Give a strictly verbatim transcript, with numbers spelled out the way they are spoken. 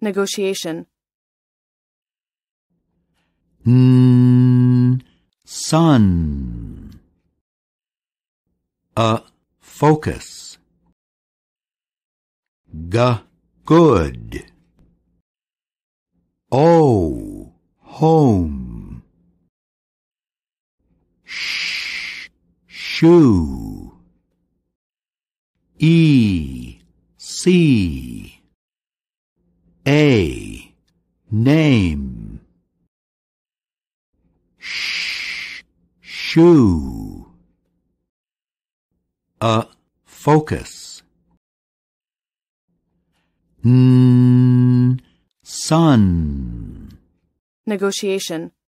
Negotiation. N, sun. A, focus. G, good. O, home. Sh, shoe. E, see. A, name. Sh, shoe. A, focus. N, sun. Negotiation.